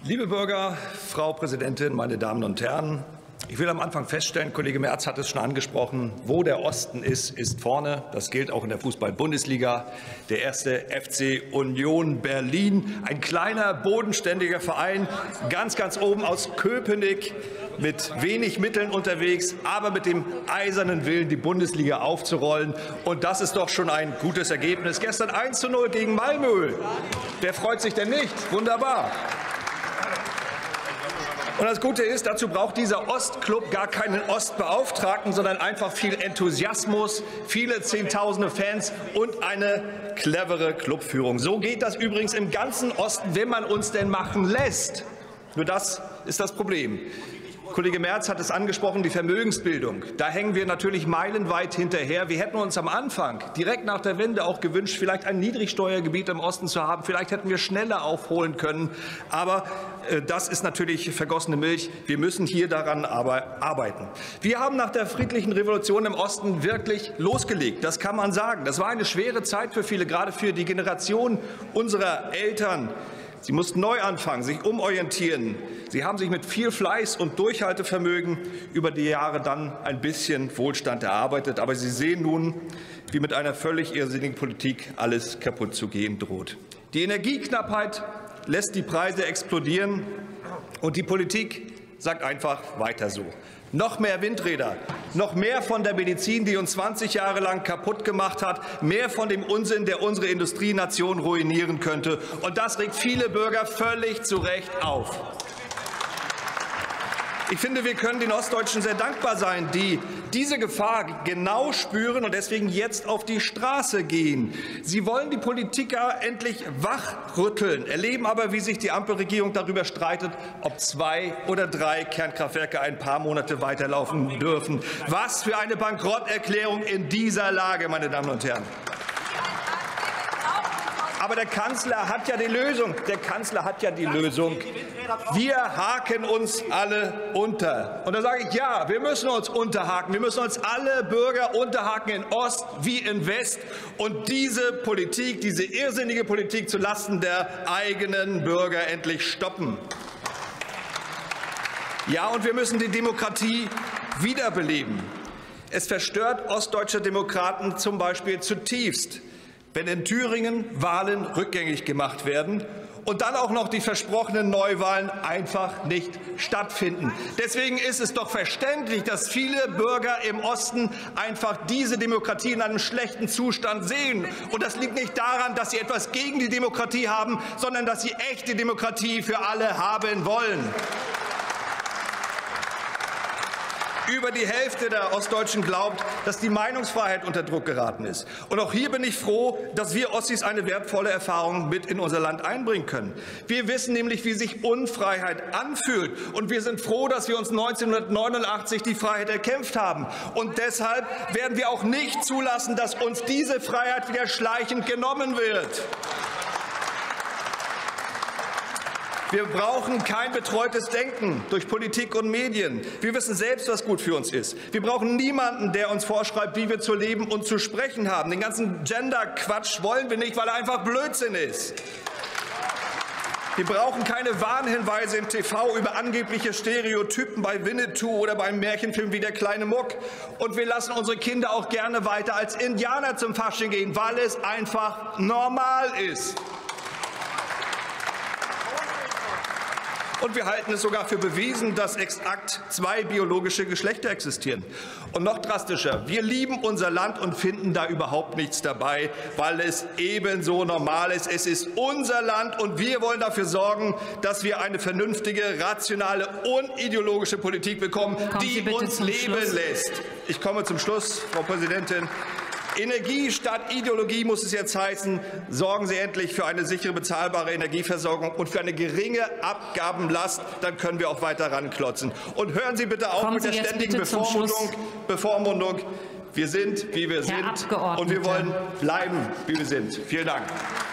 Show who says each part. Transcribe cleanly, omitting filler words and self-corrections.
Speaker 1: Liebe Bürger, Frau Präsidentin, meine Damen und Herren! Ich will am Anfang feststellen, Kollege Merz hat es schon angesprochen, wo der Osten ist, ist vorne. Das gilt auch in der Fußball-Bundesliga. Der erste FC Union Berlin, ein kleiner, bodenständiger Verein, ganz oben aus Köpenick, mit wenig Mitteln unterwegs, aber mit dem eisernen Willen, die Bundesliga aufzurollen. Und das ist doch schon ein gutes Ergebnis. Gestern 1:0 gegen Malmö. Wer freut sich denn nicht? Wunderbar. Und das Gute ist, dazu braucht dieser Ostklub gar keinen Ostbeauftragten, sondern einfach viel Enthusiasmus, viele Zehntausende Fans und eine clevere Clubführung. So geht das übrigens im ganzen Osten, wenn man uns denn machen lässt. Nur das ist das Problem. Kollege Merz hat es angesprochen, die Vermögensbildung. Da hängen wir natürlich meilenweit hinterher. Wir hätten uns am Anfang, direkt nach der Wende, auch gewünscht, vielleicht ein Niedrigsteuergebiet im Osten zu haben. Vielleicht hätten wir schneller aufholen können. Aber das ist natürlich vergossene Milch. Wir müssen hier daran arbeiten. Wir haben nach der friedlichen Revolution im Osten wirklich losgelegt. Das kann man sagen. Das war eine schwere Zeit für viele, gerade für die Generation unserer Eltern. Sie mussten neu anfangen, sich umorientieren. Sie haben sich mit viel Fleiß und Durchhaltevermögen über die Jahre dann ein bisschen Wohlstand erarbeitet. Aber Sie sehen nun, wie mit einer völlig irrsinnigen Politik alles kaputt zu gehen droht. Die Energieknappheit lässt die Preise explodieren, und die Politik sagt einfach weiter so. Noch mehr Windräder, noch mehr von der Medizin, die uns 20 Jahre lang kaputt gemacht hat, mehr von dem Unsinn, der unsere Industrienation ruinieren könnte. Und das regt viele Bürger völlig zu Recht auf. Ich finde, wir können den Ostdeutschen sehr dankbar sein, die diese Gefahr genau spüren und deswegen jetzt auf die Straße gehen. Sie wollen die Politiker endlich wachrütteln, erleben aber, wie sich die Ampelregierung darüber streitet, ob 2 oder 3 Kernkraftwerke ein paar Monate weiterlaufen dürfen. Was für eine Bankrotterklärung in dieser Lage, meine Damen und Herren. Aber der Kanzler hat ja die Lösung. Der Kanzler hat ja die Lösung. Wir haken uns alle unter. Und da sage ich, ja, wir müssen uns unterhaken. Wir müssen uns alle Bürger unterhaken, in Ost wie in West. Und diese Politik, diese irrsinnige Politik zulasten der eigenen Bürger endlich stoppen. Ja, und wir müssen die Demokratie wiederbeleben. Es verstört ostdeutsche Demokraten zum Beispiel zutiefst, wenn in Thüringen Wahlen rückgängig gemacht werden und dann auch noch die versprochenen Neuwahlen einfach nicht stattfinden. Deswegen ist es doch verständlich, dass viele Bürger im Osten einfach diese Demokratie in einem schlechten Zustand sehen. Und das liegt nicht daran, dass sie etwas gegen die Demokratie haben, sondern dass sie echte Demokratie für alle haben wollen. Über die Hälfte der Ostdeutschen glaubt, dass die Meinungsfreiheit unter Druck geraten ist. Und auch hier bin ich froh, dass wir Ossis eine wertvolle Erfahrung mit in unser Land einbringen können. Wir wissen nämlich, wie sich Unfreiheit anfühlt. Und wir sind froh, dass wir uns 1989 die Freiheit erkämpft haben. Und deshalb werden wir auch nicht zulassen, dass uns diese Freiheit wieder schleichend genommen wird. Wir brauchen kein betreutes Denken durch Politik und Medien. Wir wissen selbst, was gut für uns ist. Wir brauchen niemanden, der uns vorschreibt, wie wir zu leben und zu sprechen haben. Den ganzen Gender-Quatsch wollen wir nicht, weil er einfach Blödsinn ist. Wir brauchen keine Warnhinweise im TV über angebliche Stereotypen bei Winnetou oder beim Märchenfilm wie Der kleine Muck. Und wir lassen unsere Kinder auch gerne weiter als Indianer zum Fasching gehen, weil es einfach normal ist. Und wir halten es sogar für bewiesen, dass exakt 2 biologische Geschlechter existieren. Und noch drastischer, wir lieben unser Land und finden da überhaupt nichts dabei, weil es ebenso normal ist. Es ist unser Land und wir wollen dafür sorgen, dass wir eine vernünftige, rationale und ideologische Politik bekommen, die uns leben lässt. Ich komme zum Schluss, Frau Präsidentin. Energie statt Ideologie muss es jetzt heißen. Sorgen Sie endlich für eine sichere, bezahlbare Energieversorgung und für eine geringe Abgabenlast. Dann können wir auch weiter ranklotzen. Und hören Sie bitte auf mit der ständigen Bevormundung. Wir sind, wie wir sind. Und wir wollen bleiben, wie wir sind. Vielen Dank.